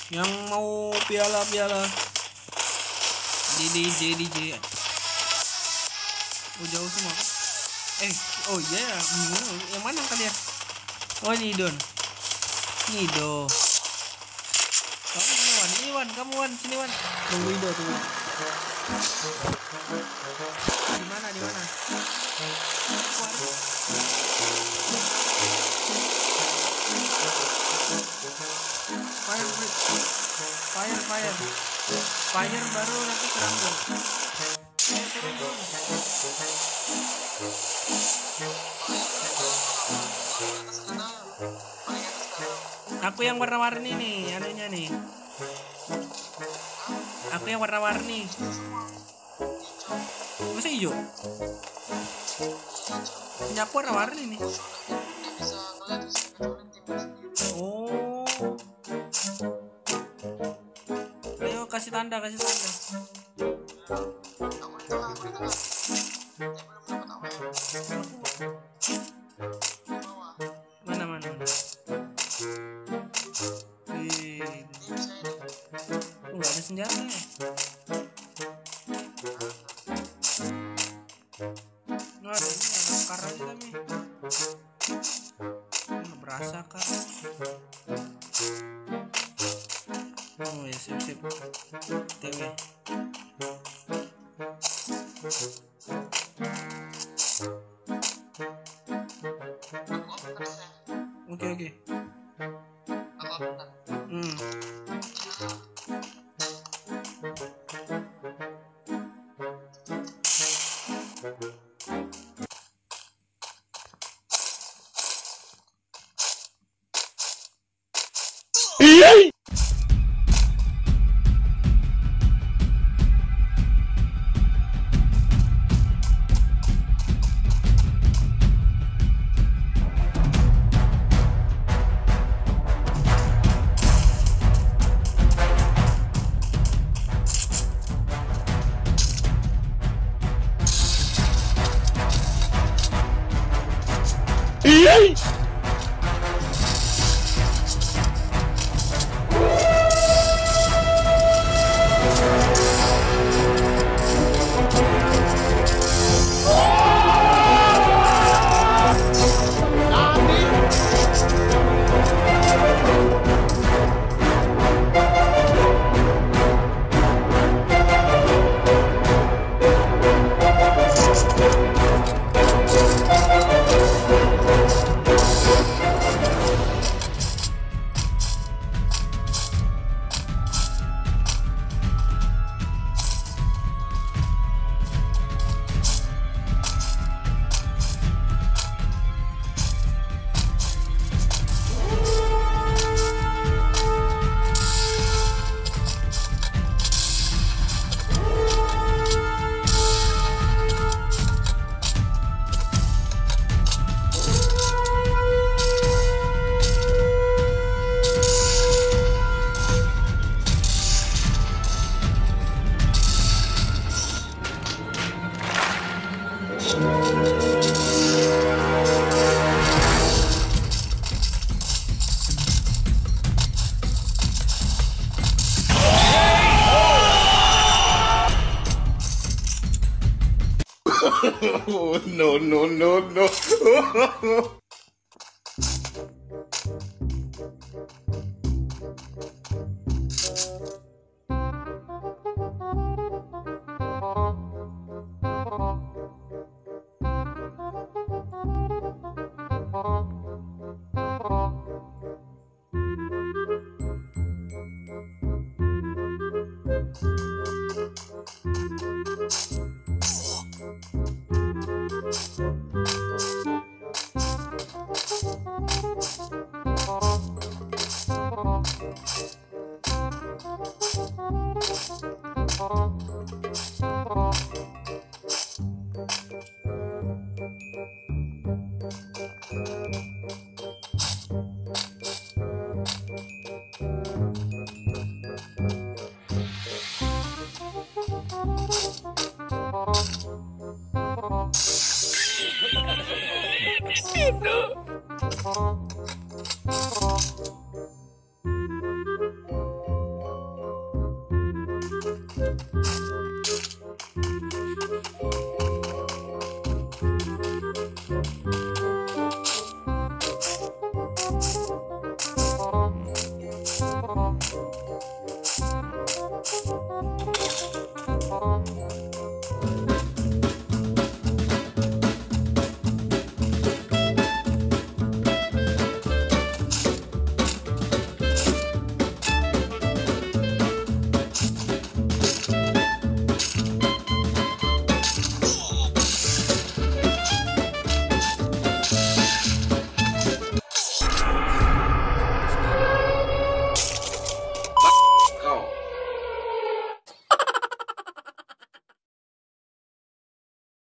Yang mau piala di DJ. Oh jauh semua. Oh iya ya, yang mana tadi ya? Oh ini Don. Kamu Wan, sini Wan. Tunggu Ido, tunggu. Di mana? Fire baru nanti kerambut. Aku yang warna-warni nih, anunya nih. Aku yang warna-warni. Masa hijau? Punya aku warna-warni nih. Oh. Ayo kasih tanda. Mana? Nggak ada senjata ya? Nggak ada, ini ada skar aja tapi berasa kan? Oh ya sip TW. Oke. No. Itu.